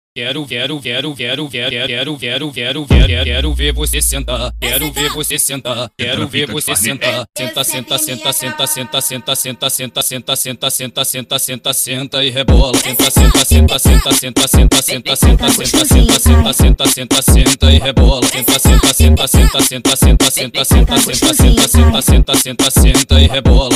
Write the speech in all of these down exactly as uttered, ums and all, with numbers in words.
Quero, quero, quero, quero, quero, quero, quero, quero, quero, quero ver você sentar. Quero ver você sentar. Quero ver você sentar. Senta, senta, senta, senta, senta, senta, senta, senta, senta, senta, senta, senta, senta, senta e rebola. Senta, senta, senta, senta, senta, senta, senta, senta, senta, senta, senta, senta, senta, senta e rebola. Senta, senta, senta, senta, senta, senta, senta, senta, senta, senta, senta, senta, senta, senta e rebola.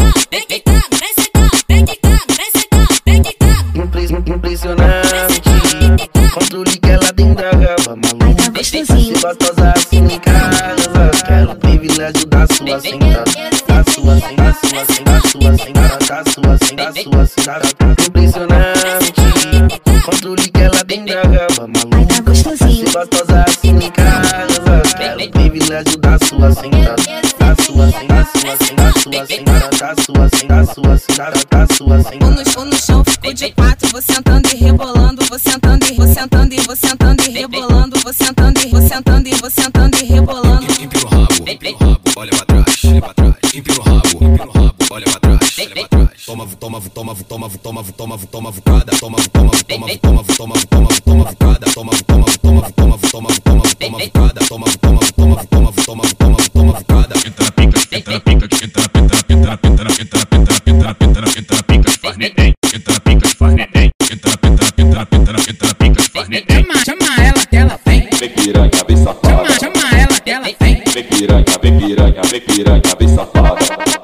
Impressionante, controle que ela tem da gama, maluca. Se gostosa assim em casa, quero o privilégio da sua sentada, da sua sentada, da sua sentada, da sua sentada, da sua sentada. Impressionante, controle que ela tem da gama, maluca. Se gostosa assim em casa, quero o privilégio da sua sentada, da sua sentada, da sua sentada, da sua sentada, da sua sentada, da sua sentada. Ou no chão ficou de quatro, vou sentando e rebolando, vou sentando e vou sentando e vou sentando e rebolando, vou sentando e vou sentando e vou sentando e rebolando. Empina o rabo, empina o rabo, olha pra trás, olha pra trás. Empina o rabo, empina o rabo, olha pra trás, olha pra trás. Toma, toma, toma, toma, toma, toma, toma, vucada. Toma, toma, toma, toma, toma, toma, toma, vucada. Toma, toma, toma, toma, toma, toma, toma, vucada. Toma, toma, toma, toma, toma, toma, toma, vucada. Entra na pica, entra na pica, entra na pica, entra na pica, entra na pica, entra na pica, entra na pica, entra na pica, faz neném. Entra na pica, faz neném. Entra na pica, entra na pica, entra na pica, faz neném. Chama, chama ela que ela vem. Vem piranha, vem safada. Chama, chama ela que ela vem. Vem piranha, vem piranha, vem piranha, vem safada.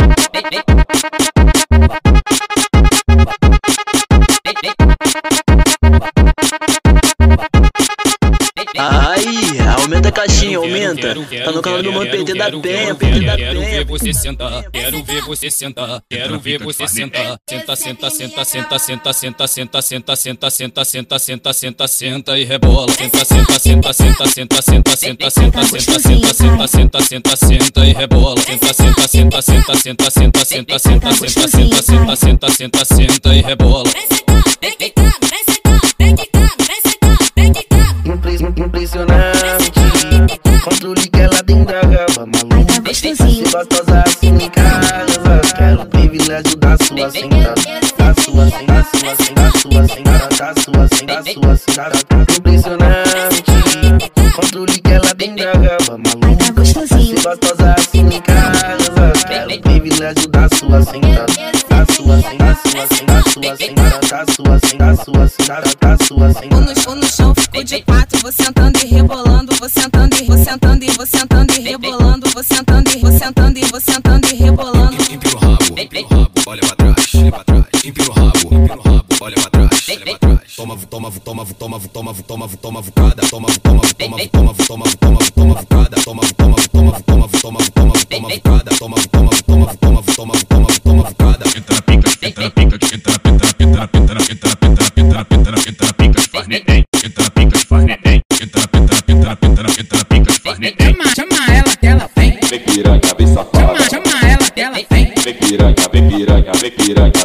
Ai, aumenta a caixinha, aumenta. Tá no canal do Mano P T da Penha, P T da Penha. Quero ver você sentar. Quero ver você sentar. Quero ver você sentar. Senta, senta, senta, senta, senta, senta, senta, senta, senta, senta, senta, senta, senta, senta e rebola. Senta, senta, senta, senta, senta, senta, senta, senta, senta, senta, senta, senta, senta, senta e rebola. Senta, senta, senta, senta, senta, senta, senta, senta, senta, senta, senta, senta, senta, senta e rebola. Impressionante, controle que ela tem da gama, maluca. Se gostosa assim em casa, quero o privilégio da sua sentada, da sua sentada, da sua sentada, da sua sentada, da sua sentada. Impressionante, controle que ela tem da gama, maluca. Se gostosa assim em casa, quero o privilégio da sua sentada, da sua sentada, da sua sentada, da sua sentada, da sua sentada, da sua sentada. Ou no chão ficou de quatro, vou sentando e rebolando, vou sentando e vou sentando e vou sentando e rebolando, vou sentando e vou sentando e vou sentando e rebolando. Empina o rabo, empina o rabo, olha pra trás, olha pra trás. Empina o rabo, empina o rabo, olha pra trás, olha pra trás. Toma, toma, toma, toma, toma, toma, toma, vucada. Toma, toma, toma, toma, toma, toma, toma, vucada. Toma, toma, toma, toma, toma, toma, toma, vucada. Toma, toma, toma, toma, toma, toma, toma, vucada. Entra na pica, entra na pica, entra na pica, entra na pica, entra na pica, entra na pica, entra na pica, entra na pica, faz neném. Entra na pica, faz neném. Entra na pica, entra na pica, entra na pica, faz neném. Chama, chama ela que ela vem. Vem piranha, vem safada. Chama, chama ela que ela vem. Vem piranha, vem piranha, vem piranha.